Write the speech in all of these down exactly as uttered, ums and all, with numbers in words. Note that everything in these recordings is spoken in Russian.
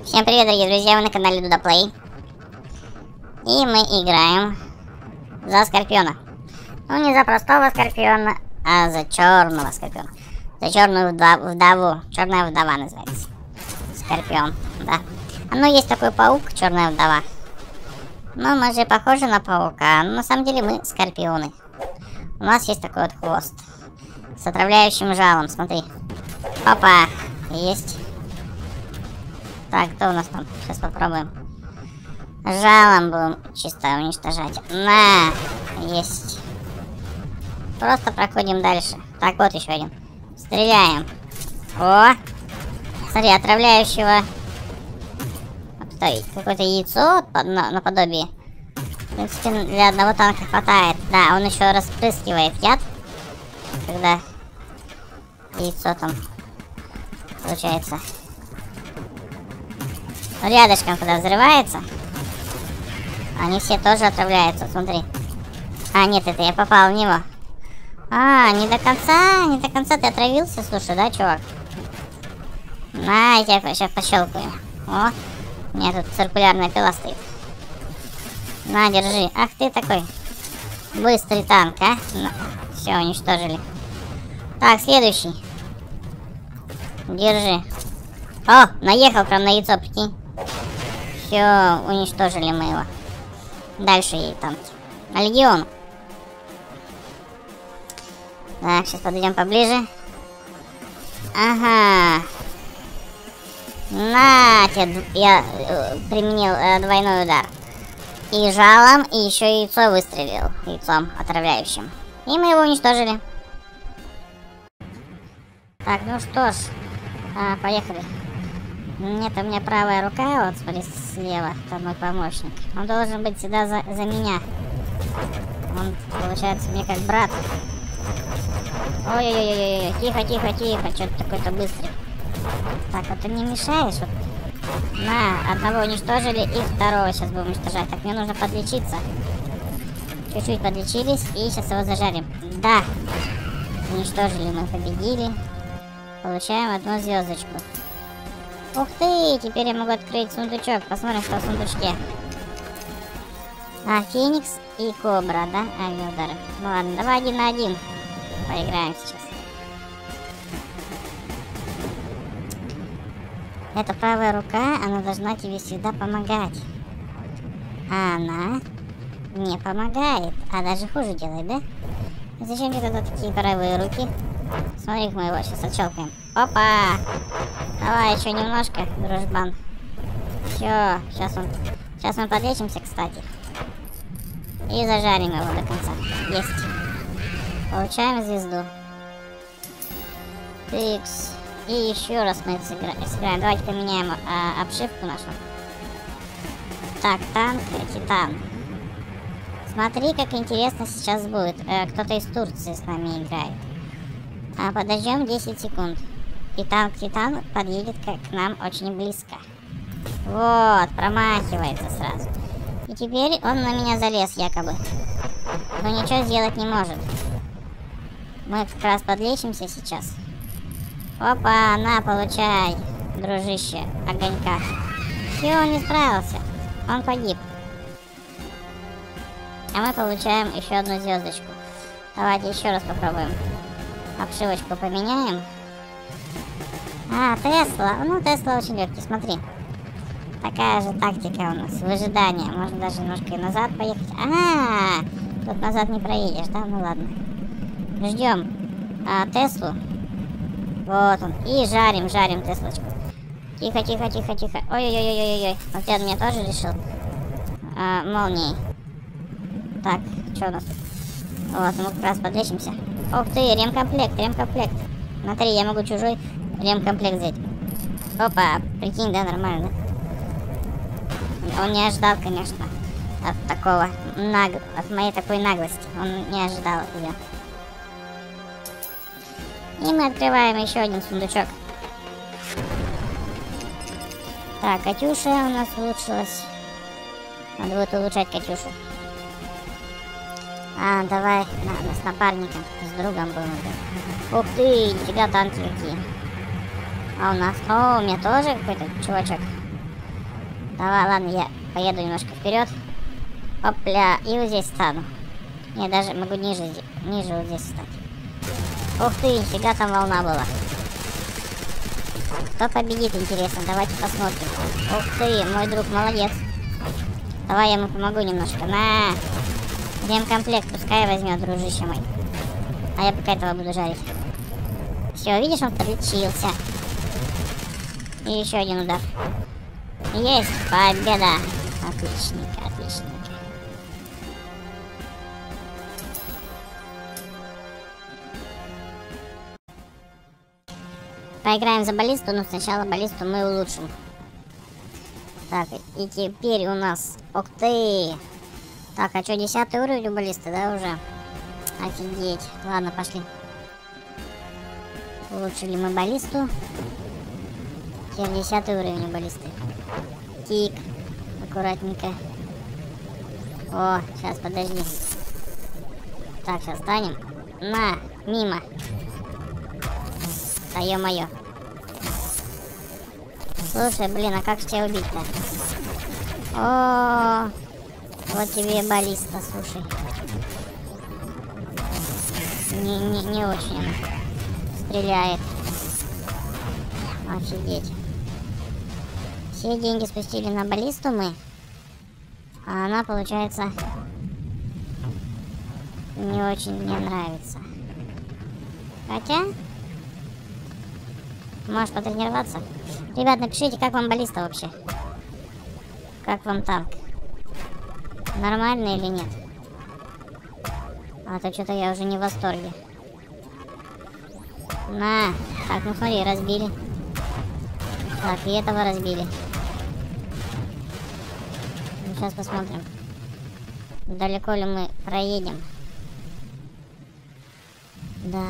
Всем привет, дорогие друзья, вы на канале Дудаплей. И мы играем за Скорпиона. Ну, не за простого Скорпиона, а за черного Скорпиона. За черную вдову. Черная вдова называется. Скорпион, да. А ну, есть такой паук, черная вдова. Ну, мы же похожи на паука, но на самом деле мы Скорпионы. У нас есть такой вот хвост с отравляющим жалом, смотри. Опа, есть. Так, кто у нас там? Сейчас попробуем. Жалом будем чисто уничтожать. На, есть. Просто проходим дальше. Так, вот еще один. Стреляем. О! Смотри, отравляющего. Какое-то яйцо наподобие. В принципе, для одного танка хватает. Да, он еще распрыскивает яд. Когда яйцо там получается рядышком, когда взрывается, они все тоже отравляются, смотри. А, нет, это я попал в него. А, не до конца, не до конца ты отравился, слушай, да, чувак? На, я тебя сейчас пощелкаю. О, у меня тут циркулярная пила стоит. На, держи. Ах ты такой быстрый танк, а? Ну, все, уничтожили. Так, следующий. Держи. О, наехал прям на яйцо, прикинь. Все, уничтожили мы его. Дальше едет танки. А легион. Так, сейчас подойдем поближе. Ага. На тебе, я э, применил э, двойной удар. И жалом, и еще яйцо выстрелил. Яйцом отравляющим. И мы его уничтожили. Так, ну что ж. А, поехали. Нет, у меня правая рука, вот смотри, слева, это мой помощник. Он должен быть всегда за, за меня. Он, получается, мне как брат. Ой-ой-ой-ой, тихо, тихо, тихо, что ты такой-то быстрый. Так, вот ты мне мешаешь. Вот. На, одного уничтожили, и второго сейчас будем уничтожать. Так, мне нужно подлечиться. Чуть-чуть подлечились, и сейчас его зажарим. Да, уничтожили, мы победили. Получаем одну звездочку. Ух ты, теперь я могу открыть сундучок. Посмотрим, что в сундучке. А, Феникс и Кобра, да? Авиаудары. Ну ладно, давай один на один. Поиграем сейчас. Эта правая рука, она должна тебе всегда помогать. А она не помогает, а даже хуже делает, да? Зачем тебе тогда такие правые руки? Смотри, мы его сейчас отщелкаем. Опа! Давай еще немножко, дружбан. Все, сейчас он. Сейчас мы подлечимся, кстати. И зажарим его до конца. Есть. Получаем звезду. Тыкс. И еще раз мы сыграем. Давайте поменяем а, обшивку нашу. Так, танк, титан. Смотри, как интересно сейчас будет. Э, Кто-то из Турции с нами играет. А, подождем десять секунд. И танк Титан подъедет к, к нам очень близко. Вот, промахивается сразу. И теперь он на меня залез якобы. Но ничего сделать не может. Мы как раз подлечимся сейчас. Опа, на, получай, дружище, огонька. Все, он не справился. Он погиб. А мы получаем еще одну звездочку. Давайте еще раз попробуем. Обшивочку поменяем. А, Тесла. Ну, Тесла очень легкий, смотри. Такая же тактика у нас. Выжидание. Можно даже немножко и назад поехать. А, -а, -а тут назад не проедешь, да? Ну ладно. Ждем а, Теслу. Вот он. И жарим, жарим Теслочку. Тихо, тихо, тихо, тихо. Ой-ой-ой-ой-ой. Вот он меня тоже решил. А, молнией. Так, что у нас тут? Вот, мы как раз подлечимся. Ух ты, ремкомплект, ремкомплект. Смотри, я могу чужой ремкомплект взять. Опа, прикинь, да, нормально. Он не ожидал, конечно, от такого наг... от моей такой наглости. Он не ожидал ее. И мы открываем еще один сундучок. Так, Катюша у нас улучшилась. Надо будет улучшать Катюшу. А, давай, на, с напарником, с другом будем играть. Ух ты, нифига танки какие. А у нас, о, у меня тоже какой-то чувачок. Давай, ладно, я поеду немножко вперед. Опля, и вот здесь стану. Я даже могу ниже, ниже вот здесь встать. Ух ты, нифига там волна была. Кто победит, интересно, давайте посмотрим. Ух ты, мой друг молодец. Давай я ему помогу немножко. На! Ремкомплект пускай возьмет, дружище мой. А я пока этого буду жарить. Все, видишь, он подлечился. И еще один удар. Есть, победа. Отличненько, отличненько. Поиграем за баллисту, но сначала баллисту мы улучшим. Так, и теперь у нас... Ух ты! Так, а что, десятый уровень у баллисты, да, уже? Офигеть. Ладно, пошли. Улучшили мы баллисту. Теперь десятый уровень у баллисты. Тик. Аккуратненько. О, сейчас, подожди. Так, сейчас станем. На, мимо. Да ё-моё. Слушай, блин, а как же тебя убить-то? О, вот тебе и баллиста, слушай. Не, не, не очень она стреляет. Офигеть. Все деньги спустили на баллисту мы. А она, получается, не очень мне нравится. Хотя... Можешь потренироваться. Ребят, напишите, как вам баллиста вообще. Как вам танк? Нормально или нет? А то что-то я уже не в восторге. На. Так, ну смотри, разбили. Так, и этого разбили. Ну, сейчас посмотрим. Далеко ли мы проедем. Да...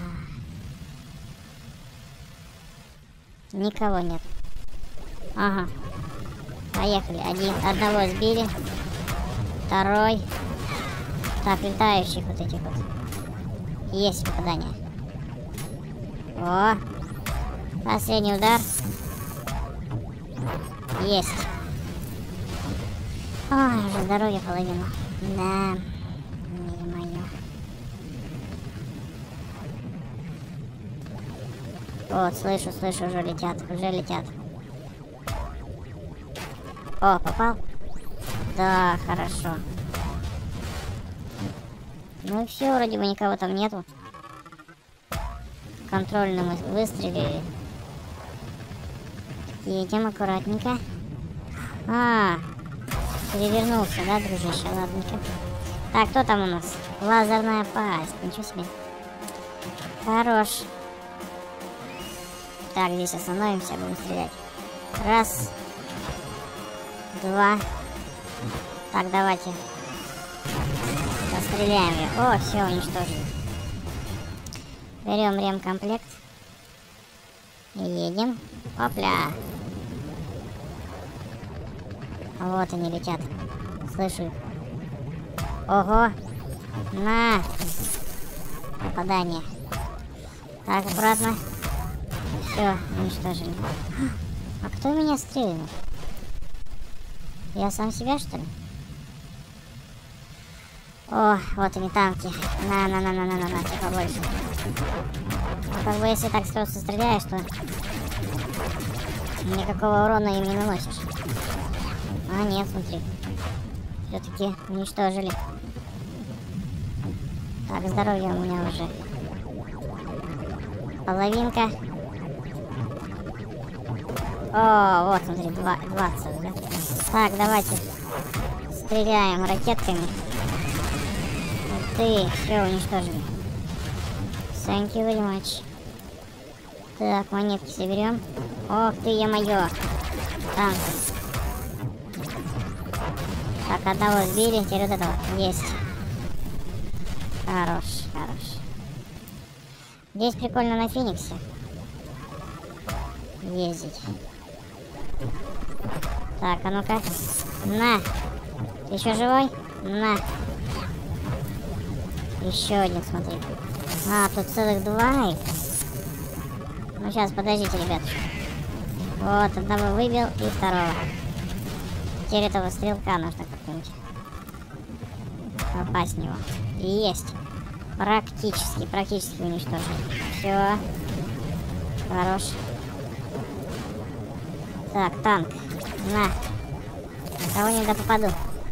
Никого нет. Ага. Поехали. Один. Одного сбили. Второй. Так, летающих вот этих вот. Есть попадание. О. Последний удар. Есть. Ой, уже здоровье половину. Да. Ё-моё. Вот, слышу, слышу, уже летят, уже летят. О, попал? Да, хорошо. Ну и все, вроде бы никого там нету. Контрольно мы выстрелили. Едем аккуратненько. А, перевернулся, да, дружище? Ладненько. Так, кто там у нас? Лазерная пасть, ничего себе. Хорош. Так, здесь остановимся, будем стрелять. Раз. Два. Так, давайте. Постреляем ее. О, все, уничтожили. Берем ремкомплект. И едем. Опля. Вот они летят. Слышу их. Ого. На. Попадание. Так, аккуратно. Все, уничтожили. А кто меня стрельнул? Я сам себя, что ли? О, вот они танки. На-на-на-на-на-на, тебе побольше. Ну, как бы если так просто стреляешь, то никакого урона им не наносишь. А, нет, смотри. Все-таки уничтожили. Так, здоровье у меня уже половинка. О, вот, смотри, двадцать, да? Так, давайте стреляем ракетками. Ух ты, все уничтожили. Thank you very much. Так, монетки соберем. Ох ты, ё-моё. Танк. Так, одного сбили, теперь вот этого. Есть. Хорош, хорош. Здесь прикольно на Фениксе ездить. Так, а ну-ка. На. Ты еще живой? На. Еще один, смотри. А, тут целых два их. Ну, сейчас, подождите, ребят. Вот, одного выбил и второго. Теперь этого стрелка нужно как-нибудь попасть в него. Есть. Практически, практически уничтожили. Все. Хорош. Так, танк. На. Кого-нибудь да попаду.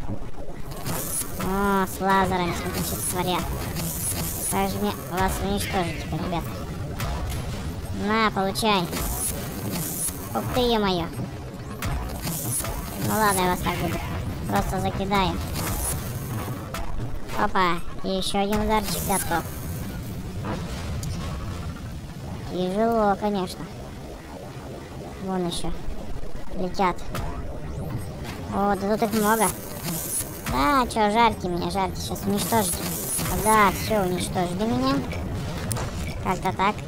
О, с лазерами, смотрите, смотря. Как же мне вас уничтожить теперь, ребята? На, получай. Ух ты, е-мое. Ну ладно, я вас так буду. Просто закидаю. Опа, и еще один ударчик готов. Тяжело, конечно. Вон еще. Летят. О, да тут их много. Да, что, жарьте меня, жарьте. Сейчас уничтожите. Да, все, уничтожили меня. Как-то так.